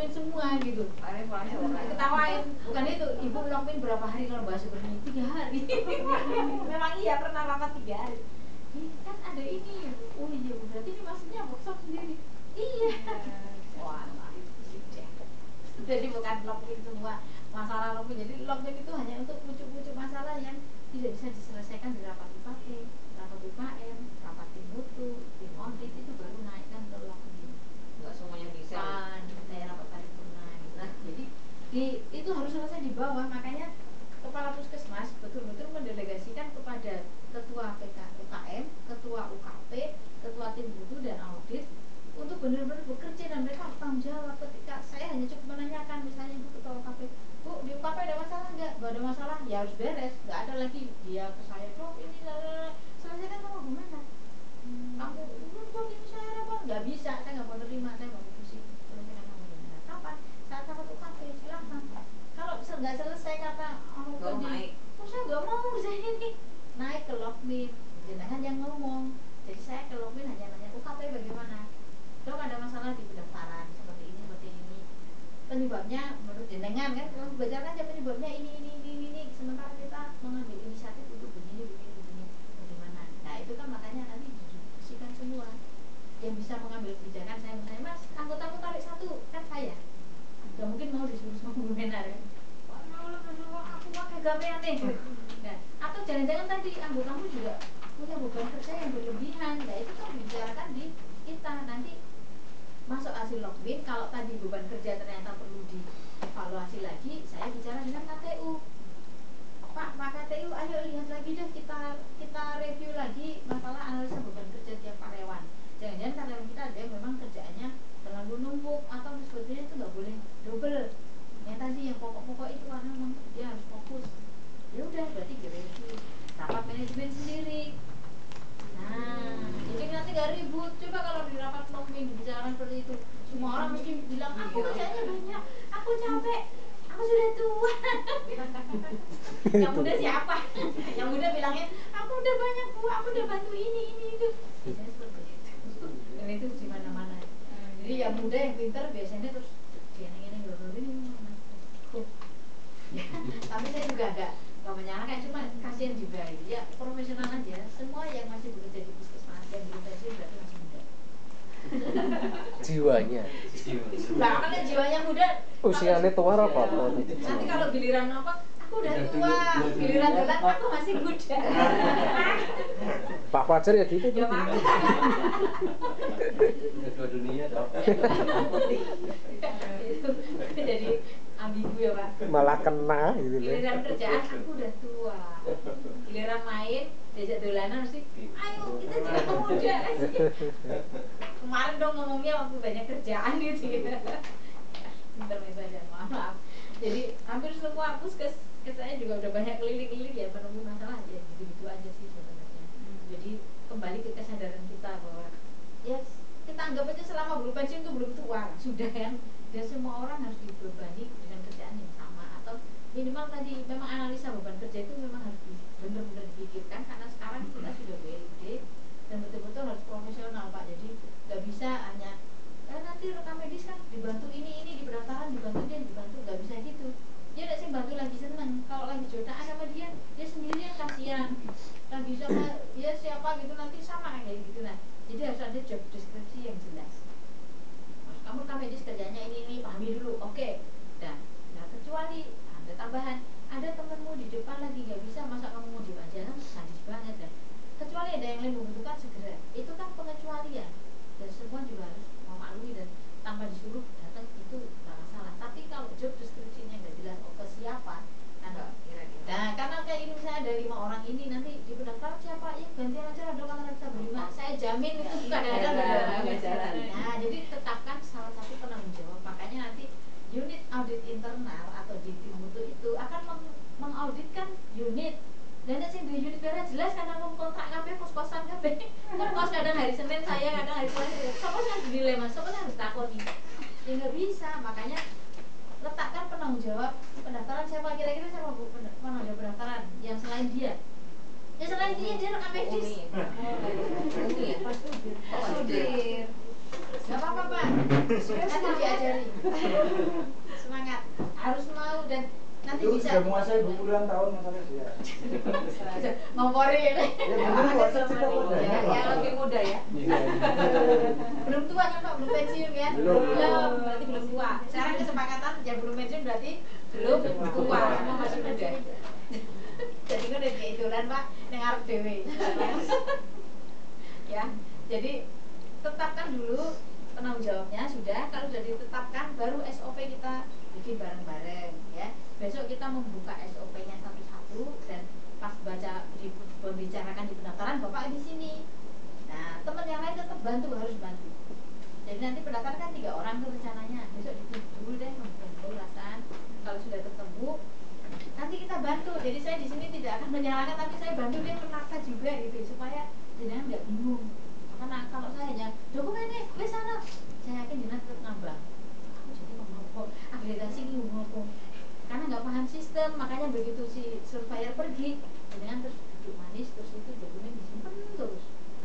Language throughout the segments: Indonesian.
login semua gitu. Ketawain, bukan itu, ibu login berapa hari kalau bahas seperti ini? 3 hari. Memang iya pernah rapat 3 hari. Ini kan ada ini, oh iya berarti ini maksudnya workshop sendiri. Iya. Wah, jadi bukan login semua masalah login. Jadi login itu hanya untuk pucuk-pucuk masalah yang tidak bisa diselesaikan di rapat UKT, rapat UKM, rapat tim mutu, tim audit, itu baru naikkan ke login. Enggak semuanya bisa. Kayak rapat paripurna gitu. Nah, jadi itu harus selesai di bawah. Makanya kepala puskesmas betul-betul mendelegasikan kepada ketua UKM, ketua UKP, ketua tim mutu dan audit untuk benar-benar bekerja, dan mereka bertanggung jawab. Ketika saya hanya cukup menanyakan, misalnya ibu ketua UKP, bu di UKP ada masalah nggak ada masalah, ya harus beres, nggak ada lagi dia ke saya, kok ini selesaikan sama Bu Mena, kamu kok ini saya apa, nggak bisa, saya nggak mau terima, saya mau pusing, selesaikan sama Bu Mena. Kapan? Saat rapat UKP, silakan. Kalau nggak selesai karena Baru naik. saya nggak mau kerjain ini, naik ke logmin, jenengan yang ngomong. Jadi saya ke logmin hanya nanya UKP bagaimana, dok ada masalah di pendaftaran seperti ini, penyebabnya menurut jenengan kan, kalau bacakan aja penyebabnya ini, sementara kita mengambil inisiatif untuk begini, bagaimana. Nah itu kan makanya nanti didiskusikan semua, yang bisa mengambil kebijakan. Saya mas, anggota tarik satu, kan saya nggak mungkin mau disuruh sama Bu Mena kan, aku pakai gamean nih. Nah, atau jangan-jangan tadi anggotamu juga punya beban kerja yang berlebihan. Nah itu kan dibicarakan di kita nanti masuk hasil login. Kalau tadi beban kerja ternyata perlu dievaluasi lagi, saya bicara dengan KTU. Pak KTU, ayo lihat lagi deh, kita review lagi masalah analisa beban kerja tiap karyawan. Jangan-jangan karyawan kita ada yang memang kerjaannya terlalu numpuk atau sebetulnya itu nggak boleh double. Yang tadi yang pokok-pokok itu karena memang dia harus fokus. Ya udah, berarti direview. Rapat manajemen sendiri. Nah, jadi nanti gak ribut. Coba kalau di rapat login dibicarakan seperti itu, semua orang mesti bilang, aku kerjanya banyak, aku capek, aku sudah tua. Yang muda siapa? Yang muda bilangnya, aku udah banyak bu, aku udah bantu ini itu. Biasanya seperti itu. Dan itu di mana-mana. Jadi yang muda yang pintar biasanya terus ini. Tapi saya juga agak nggak menyalahkan, cuma kasihan juga ya, profesional aja. Semua yang masih bekerja di puskesmas yang belum pensiun berarti masih muda. Jiwanya. Nah, kan jiwanya muda. Usianya tua apa? Nanti kalau giliran apa, aku udah tua, giliran jalan aku masih muda. Pak Fajar ya gitu. Ya Pak. Udah dua dunia dong. Itu jadi ambigu ya Pak. Malah kena gitu loh. Giliran kerjaan aku udah tua, giliran main diajak dolanan mesti ayo kita jadi pemuda. Kemarin dong ngomongnya waktu banyak kerjaan gitu ya. Intermezzo aja, maaf. Jadi hampir semua puskes saya juga udah banyak keliling-keliling ya, penemu masalah ya gitu-gitu aja sih sebenarnya. Jadi kembali ke kesadaran kita bahwa ya kita anggap aja selama belum pensiun itu belum tua sudah kan. Dan semua orang harus dibebani dengan kerjaan yang sama, atau minimal tadi memang analisa beban kerja itu memang harus benar-benar dipikirkan, karena sekarang kita sudah BLD dan betul-betul harus profesional Pak. Jadi nggak bisa hanya nanti rekam medis kan dibantu ini di pendaftaran dibantu nggak bisa gitu. Dia nggak sih bantu lagi seneng, kalau lagi jodohan sama dia sendirian kasihan, lagi sama dia siapa gitu nanti sama kayak gitu. Nah jadi harus ada job deskripsi yang jelas. Kamu rekam medis kerjanya ini pahami dulu, oke. Nah kecuali ada tambahan, ada temenmu di depan lagi nggak bisa, masa kamu mau diem aja, kan sadis banget kan. Kecuali ada yang lain membutuhkan segera, itu kan pengecualian dan semua juga harus memaklumi dan tanpa disuruh datang itu nggak masalah. Tapi kalau job deskripsinya nggak jelas ke siapa, kan nah karena kayak ini misalnya ada 5 orang ini, nanti di pendaftaran siapa, ya gantian aja ada karena kita berlima, saya jamin itu bukan ada jalan. Nah jadi tetapkan salah satu penanggung jawab. Makanya nanti unit audit internal atau di tim mutu itu akan mengauditkan unit. Dan sing di unit beres jelas karena kontrak kabeh kos-kosan kabeh. Kan kos kadang hari Senin saya, kadang hari Selasa. Sopo sing dinilai Mas, sopo harus takoni. Ya enggak bisa, makanya letakkan penanggung jawab pendaftaran siapa, kira-kira siapa Bu penanggung jawab pendaftaran yang selain dia. Ya selain dia rekam medis. Umi ya? Pas Sudir. Gak apa-apa Pak, nanti diajari. Semangat, harus mau dan nanti Itu bisa sudah menguasai berpuluhan tahun masalah dia. ngompori ini. Ya benar WhatsApp kita udah. Ya, yang lebih muda ya. Belum tua kan Pak, belum pensiun kan? Belum. Berarti belum tua. Sekarang kesepakatan yang belum pensiun berarti belum tua, semua masih muda. Jadi kan udah diidolan Pak, yang arep dhewe. Ya, jadi tetapkan dulu penanggung jawabnya sudah. Kalau sudah ditetapkan, baru SOP kita bikin bareng-bareng ya. Besok kita membuka SOP-nya satu-satu dan pas baca membicarakan di pendaftaran Bapak di sini. Nah, teman yang lain tetap bantu, harus bantu. Jadi nanti pendaftaran kan 3 orang tuh rencananya. Besok ditunggu dulu deh, ngobrol ulasan. Kalau sudah ketemu, nanti kita bantu. Jadi saya di sini tidak akan menyalahkan, tapi saya bantu dia menata juga gitu supaya jangan nggak bingung. Karena kalau saya hanya dokumennya wes sana, saya yakin jenengan tetap ngambang. Aku jadi ngomong akreditasi ini ngomong. Karena nggak paham sistem, makanya begitu si surveyor pergi, jenengan terus duduk manis, terus itu dokumen disimpan terus.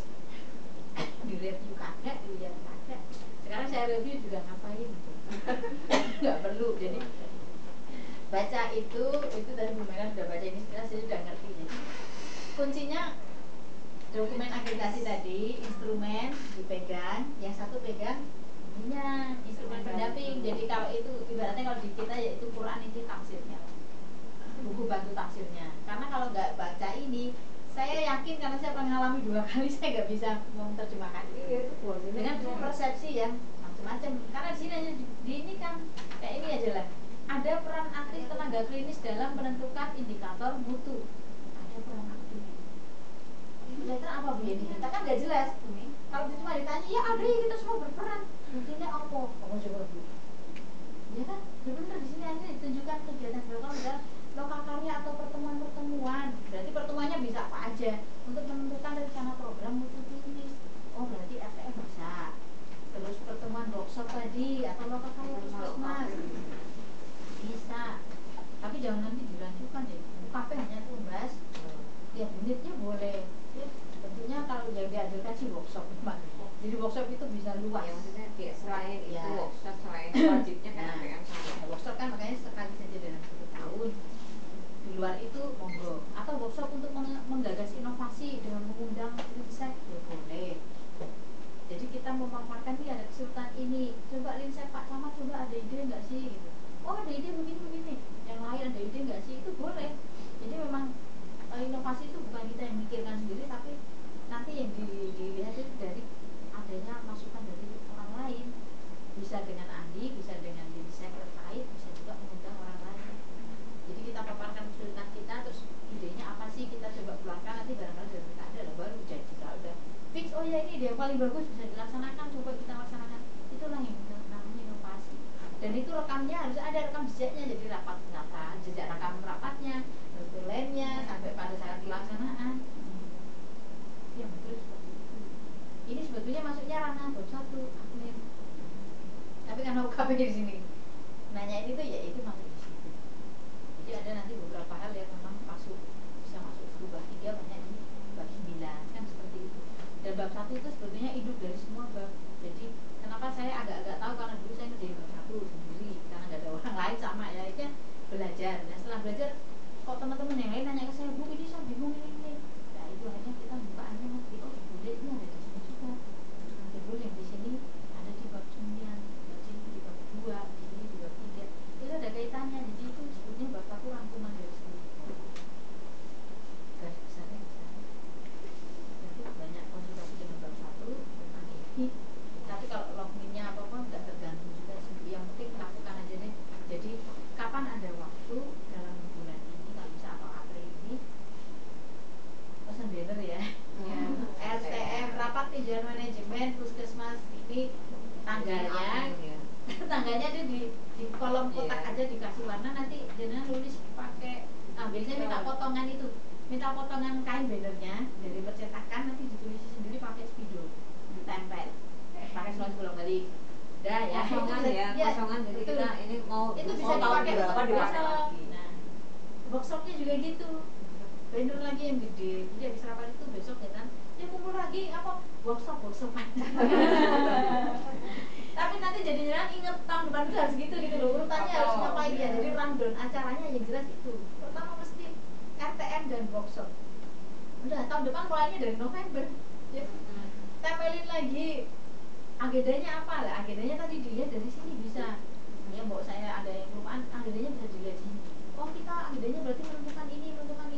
Direview kagak, dilihat kagak. Sekarang saya review juga ngapain gitu. Nggak perlu. Jadi baca itu tadi Bu Mela sudah baca ini sekarang saya sudah ngerti. Jadi kuncinya dokumen akreditasi tadi, instrumen dipegang, yang satu pegang ininya instrumen pendamping. Jadi kalau itu ibaratnya kalau di kita yaitu Quran itu tafsirnya, buku bantu tafsirnya. Karena kalau nggak baca ini, saya yakin karena saya pernah ngalami 2 kali saya nggak bisa menerjemahkan dengan persepsi yang macam-macam. Karena di sini hanya di ini kan kayak ini aja lah. Ada peran aktif tenaga klinis dalam menentukan indikator mutu. Ada peran aktif. Ternyata apa Bu ini? Kita kan nggak jelas. Kalau cuma ditanya, ya ada kita semua berperan. Mungkinnya apa? Kamu coba Bu. Ya kan? Benar di sini hanya ditunjukkan kegiatan dilakukan adalah lokal karya atau pertemuan-pertemuan. Berarti pertemuannya bisa apa aja untuk menentukan rencana program mutu klinis. Oh berarti FTM bisa. Terus pertemuan workshop tadi atau lokal karya puskesmas bisa. Tapi jangan nanti dilanjutkan ya. UKP hanya tumbas. Tiap menitnya boleh. Tentunya kalau yang diajarkan sih workshop memang. Jadi workshop itu bisa luas. Ya, maksudnya kayak selain Ya. itu workshop, selain wajibnya kan Nah, APM sama. workshop kan makanya sekali saja dalam 1 tahun. Di luar itu monggo. Atau workshop untuk menggagas inovasi dengan mengundang riset ya boleh. Jadi kita memaparkan nih ada kesulitan ini. Coba riset Pak Camat, coba ada ide nggak sih? Gitu. Oh ada ide begini. Yang lain ada ide nggak sih? Itu boleh. Jadi memang inovasi itu bukan kita yang mikirkan sendiri, tapi nanti yang dilihat itu dari adanya masukan dari orang lain. Bisa dengan ahli, bisa dengan riset terkait, bisa juga mengundang orang lain. Jadi kita paparkan kesulitan kita, terus idenya apa sih kita coba keluarkan, nanti barangkali dari mereka ada baru jadi kita udah fix. Oh ya ini ide yang paling bagus bisa dilaksanakan, coba kita laksanakan. Itulah yang namanya inovasi. Dan itu rekamnya harus ada rekam jejaknya, jadi rapat penata, jejak rekam rapatnya, lainnya sampai pada saat pelaksanaan. Ya betul seperti itu. Ini sebetulnya masuknya ranah bab 1 admin. Tapi karena UKP di sini nanya ini tuh ya itu masuk di situ. Jadi ada nanti beberapa hal yang memang bisa masuk ke bab 3, banyak di bab 9 kan seperti itu. Dan bab 1 itu sebetulnya hidup dari semua bab. Jadi kenapa saya agak-agak tahu, karena dulu saya ngerjain bab 1 sendiri karena nggak ada orang lain sama ya, itu belajar. Nah setelah belajar kok teman-teman yang lain nanya ke saya, Bu ini saya bingung ini. Nah itu akhirnya kita bukaannya nanti, oh boleh ini ada di sini juga. Nanti boleh yang di sini ada di bab 9, di sini di bab 2, di sini di bab 3. Itu ada kaitannya. Jadi itu sebetulnya bab 1 rangkuman dari sini. Garis besarnya di sana. Jadi banyak konsultasi dengan bab 1 tentang ini. Tapi kalau logminnya apa-apa nggak tergantung juga sih. Yang penting lakukan aja deh. Jadi kapan ada waktu dalam bulan ini, kalau bisa atau April ini, pesan banner ya. Ya. RTM rapat tinjauan manajemen puskesmas ini tanggalnya. Tanggalnya ada di kolom kotak aja, dikasih warna, nanti jangan nulis pakai biasanya minta potongan itu, minta potongan kain bannernya dari percetakan, nanti ditulis sendiri pakai spidol, ditempel pakai selang balik. Dah ya, Kosongan ya, kosongan. Jadi betul. kita ini mau Itu bisa tahun dipakai berapa untuk dipakai workshop. lagi. Nah, workshopnya juga gitu. Banner lagi yang gede. Jadi habis rapat itu besok ya kan, ya kumpul lagi apa workshop aja. jadinya inget tahun depan itu harus gitu loh, urutannya harus ngapain ya. Jadi rundown acaranya yang jelas itu. Pertama mesti RTM dan workshop. Udah tahun depan mulainya dari November. Ya. Tempelin lagi agendanya apa lah? Agendanya tadi dilihat dari sini bisa. Ya mbok saya ada yang kelupaan, agendanya bisa dilihat sini. Oh kita agendanya berarti menentukan ini.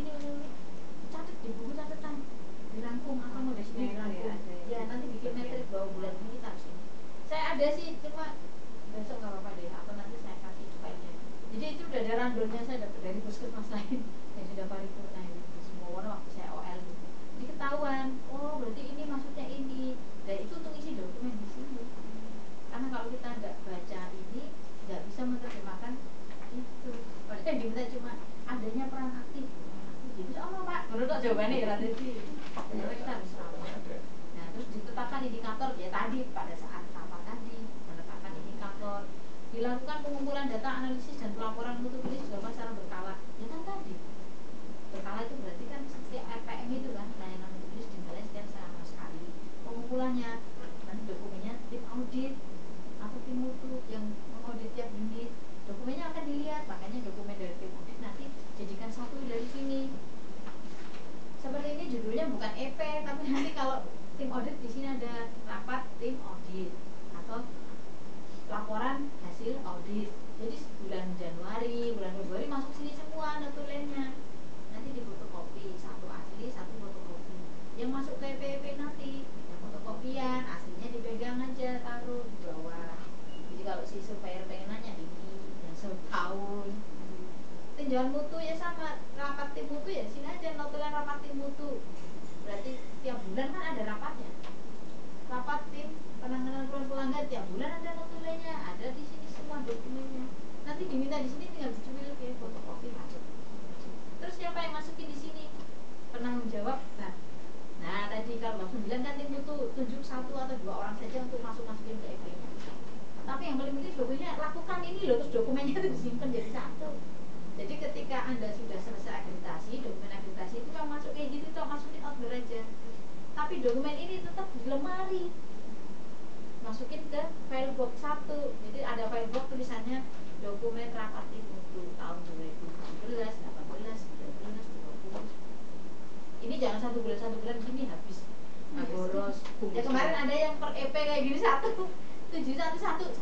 Catat di buku catatan, dirangkum apa mau dari sini dirangkum. Ya nanti bikin metrik bahwa bulan ini kita harus ini. Saya ada sih, cuma besok nggak apa-apa deh. Atau nanti saya kasih filenya. Jadi itu udah ada randonnya saya dapat dari puskesmas lain yang sudah paripurna itu semua warna waktu saya OL gitu. Jadi ketahuan, oh berarti ini maksudnya ini. Dan itu untuk isi dokumen di sini. Karena kalau kita nggak baca ini, nggak bisa menerjemahkan itu. Padahal yang diminta cuma adanya peran aktif. Jadi Allah Pak, menurut jawabannya ya ada sih. Sebenarnya kita harus ramah. Nah terus ditetapkan indikator ya tadi pada saat rapat tadi menetapkan indikator, dilakukan pengumpulan data analisis dan pelaporan mutu tulis dilakukan secara berkala. Ya kan tadi berkala itu berarti kan setiap RPM itu kan layanan mutu tulis dinilai setiap selama sekali. Pengumpulannya nanti dokumennya tim audit atau tim mutu yang mengaudit tiap unit, dokumennya akan dilihat. Makanya dokumen dari tim audit nanti jadikan satu dari sini. Seperti ini judulnya bukan EP, tapi nanti kalau tim audit di sini ada rapat tim audit atau laporan hasil audit. Jadi bulan Januari, bulan Februari masuk sini semua notulennya. Nanti difotokopi, satu asli, satu fotokopi. Yang masuk ke EP nanti yang fotokopian, aslinya dipegang aja, taruh di bawah. Jadi kalau si surveyor pengen nanya ini yang setahun tinjauan mutu ya sama rapat tim mutu ya sini aja notulen rapat tim mutu. Berarti tiap bulan kan ada rapatnya. Rapat tim penanganan pelanggan tiap bulan ada notulennya, ada di sini semua dokumennya. Nanti diminta di sini tinggal dicupil ya fotokopi masuk. Terus siapa yang masukin di sini? Penanggung jawab. Nah tadi kalau 9 kan tim mutu tunjuk 1 atau 2 orang saja untuk masukin ke EP-nya. Tapi yang paling penting dokumennya lakukan ini loh, terus dokumennya itu disimpan jadi satu. Jadi ketika Anda sudah selesai akreditasi, dokumen akreditasi itu yang masuk kayak gitu, toh masukin outdoor aja. Tapi dokumen ini tetap di lemari. Masukin ke file box 1. Jadi ada file box tulisannya dokumen rapat tim mutu tahun 2017, 18, 19, 20. Ini jangan satu bulan gini habis. Nah, boros. Ya kemarin ada yang per EP kayak gini 711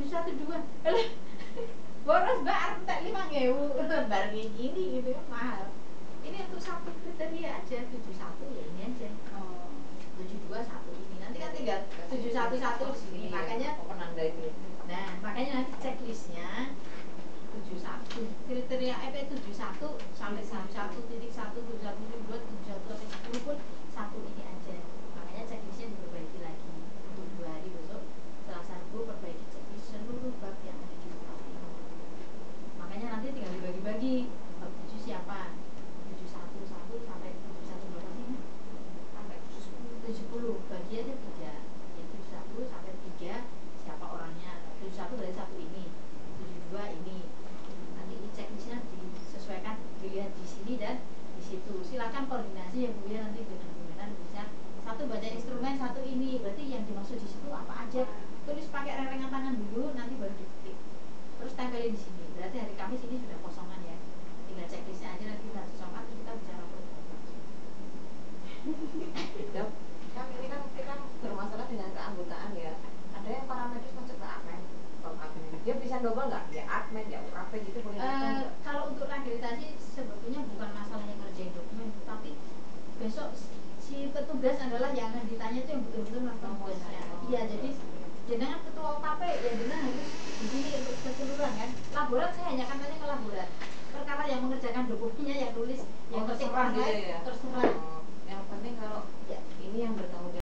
boros mbak, tak 5.000 lembar kayak gini gitu kan mahal. Ini untuk satu kriteria aja 71 ya ini aja. 72 satu ini nanti kan tinggal 711 di sini. Makanya penanda itu. Nah makanya nanti checklistnya 71 kriteria EP 71 sampai 71.1 71.2 71 sampai 10 pun satu ini aja. Makanya checklistnya diperbaiki lagi untuk 2 hari besok Selasa Rabu perbaiki checklist seluruh bab yang ada di bab ini. Makanya nanti tinggal dibagi-bagi bab 7 siapa 711 sampai 71 berapa sih? Sampai 70 bagi aja 3 ya 71 sampai 3 siapa orangnya 71 dari satu ini 72 ini nanti ini checklistnya disesuaikan dilihat di sini dan di situ. Silakan koordinasi ya Bu ya nanti dengan pimpinan bisa satu baca instrumen satu ini berarti yang dimaksud di situ apa aja tulis pakai rengan tangan dulu nanti baru diketik terus tempelin di sini. Berarti hari Kamis ini sudah kosongan ya, tinggal checklistnya aja nanti kita sosongkan kita bicara protokol. Kan ini kan kita bermasalah dengan keanggotaan ya. Ada yang paramedis masuk ke admin, dia bisa double nggak? Ya admin, ya UKP gitu boleh. Kalau untuk rehabilitasi sebetulnya bukan masalahnya ngerjain dokumen, tapi besok si petugas adalah yang ditanya itu yang betul-betul melakukan tugasnya. Iya, jadi jenengan ketua UKP ya jenengan harus di sini untuk keseluruhan kan. Laborat saya hanya akan tanya ke laborat. Perkara yang mengerjakan dokumennya yang tulis, yang ketik terserah gitu online, ya. terserah. Yang penting kalau ya ini yang bertanggung jawab